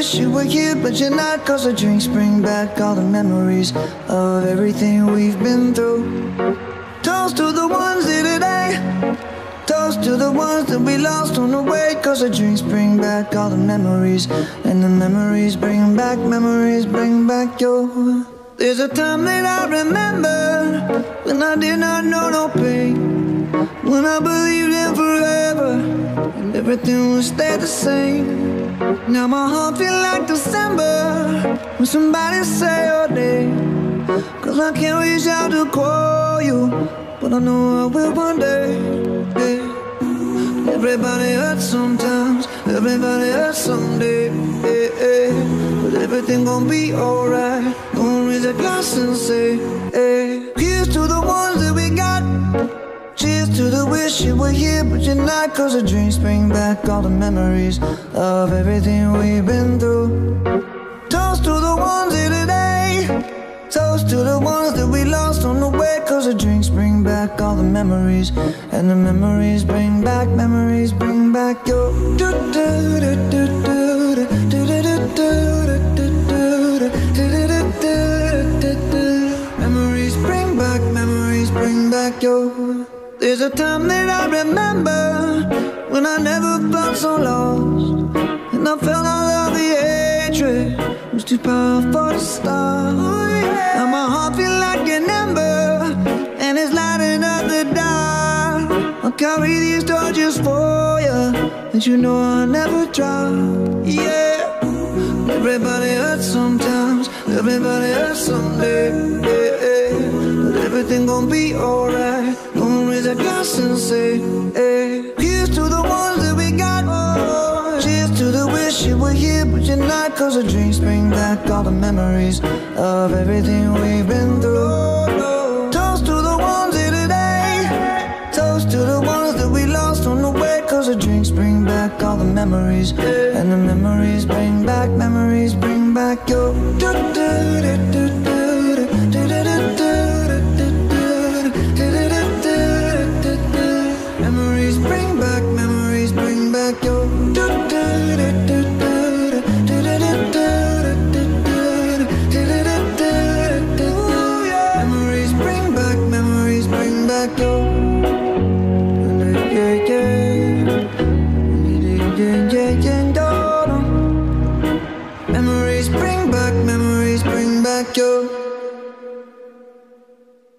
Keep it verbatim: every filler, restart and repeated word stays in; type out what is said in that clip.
wish you were here, but you're not. Cause the drinks bring back all the memories of everything we've been through. Toast to the ones here today. Toast to the ones that we lost on the way. Cause the drinks bring back all the memories, and the memories bring back, memories bring back your. There's a time that I remember when I did not know no pain, when I believed in forever and everything would stay the same. Now my heart feel like December when somebody say your name. Cause I can't reach out to call you, but I know I will one day, yeah. Everybody hurts sometimes, everybody hurts someday, yeah, yeah. But everything gon' be alright. Gonna raise a glass and say, hey. Here's to the ones that we got. Cheers to the wish you were here, but you're not. Cause the drinks bring back all the memories of everything we've been through. Toast to the ones here today. Toast to the ones that we lost on the way. Cause the drinks bring back all the memories, and the memories bring back, memories bring back your. Memories bring back, memories bring back your. There's a time that I remember when I never felt so lost, and I felt all of the hatred was too powerful to stop. Now my heart feel like an ember, and it's lighting up the dark. I'll carry these torches for you, and you know I'll never drop. Yeah. Everybody hurts sometimes, everybody hurts someday, yeah, yeah. But everything gon' be alright. Gonna raise a glass and say, hey. Here's to the ones that we got, oh. Cheers to the wish you were here, but you're not. Cause the drinks bring back all the memories of everything we've been through. Toast to the ones here today. Toast to the ones that we lost on the way. Cause the drinks bring back all the memories, and the memories bring back, memories bring back your. Memories bring back, memories bring back your. Memories bring back, memories bring back your. Yeah, yeah, yeah, yeah, yeah. Memories bring back, memories bring